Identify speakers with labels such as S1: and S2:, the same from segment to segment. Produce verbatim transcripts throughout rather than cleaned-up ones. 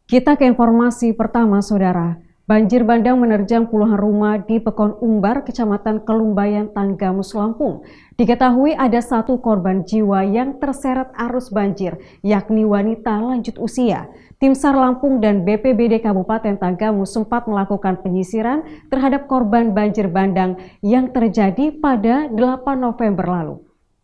S1: Kita ke informasi pertama, Saudara. Banjir bandang menerjang puluhan rumah di Pekon Umbar, Kecamatan Kelumbayan, Tanggamus, Lampung. Diketahui ada satu korban jiwa yang terseret arus banjir, yakni wanita lanjut usia. Tim SAR Lampung dan B P B D Kabupaten Tanggamus sempat melakukan penyisiran terhadap korban banjir bandang yang terjadi pada delapan November lalu.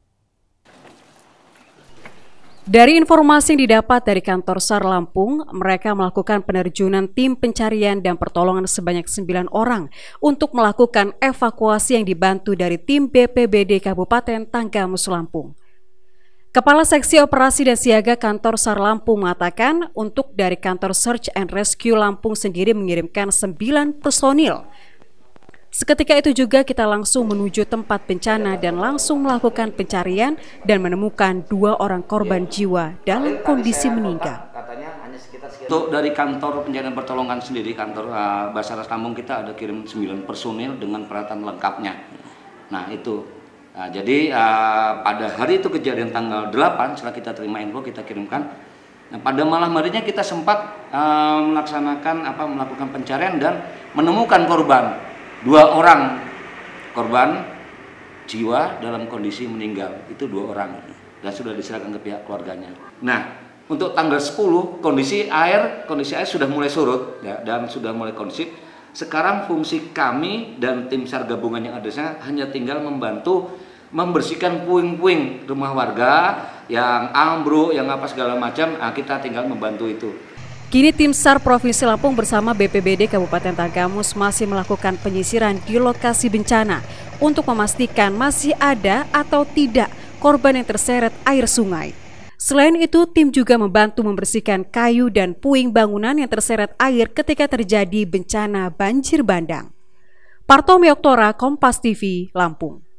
S1: Dari informasi yang didapat dari kantor SAR Lampung, mereka melakukan penerjunan tim pencarian dan pertolongan sebanyak sembilan orang untuk melakukan evakuasi yang dibantu dari tim B P B D Kabupaten Tanggamus, Lampung. Kepala Seksi Operasi dan Siaga kantor SAR Lampung mengatakan untuk dari kantor Search and Rescue Lampung sendiri mengirimkan sembilan personil. Seketika itu juga kita langsung menuju tempat bencana dan langsung melakukan pencarian dan menemukan dua orang korban jiwa dalam kondisi meninggal.
S2: Untuk dari kantor pencarian pertolongan sendiri, kantor uh, Basarnas Lampung kita ada kirim sembilan personil dengan peralatan lengkapnya. Nah itu, uh, jadi uh, pada hari itu kejadian tanggal delapan setelah kita terima info kita kirimkan. Nah, pada malam harinya kita sempat uh, melaksanakan apa melakukan pencarian dan menemukan korban. Dua orang korban jiwa dalam kondisi meninggal, itu dua orang dan sudah diserahkan ke pihak keluarganya. Nah, untuk tanggal sepuluh kondisi air kondisi air sudah mulai surut ya, dan sudah mulai kondusif. Sekarang fungsi kami dan tim SAR gabungan yang ada di sana hanya tinggal membantu membersihkan puing-puing rumah warga yang ambruk, yang apa segala macam. Nah, kita tinggal membantu itu.
S1: Kini tim SAR Provinsi Lampung bersama B P B D Kabupaten Tanggamus masih melakukan penyisiran di lokasi bencana untuk memastikan masih ada atau tidak korban yang terseret air sungai. Selain itu, tim juga membantu membersihkan kayu dan puing bangunan yang terseret air ketika terjadi bencana banjir bandang. Partomi Oktora, Kompas T V, Lampung.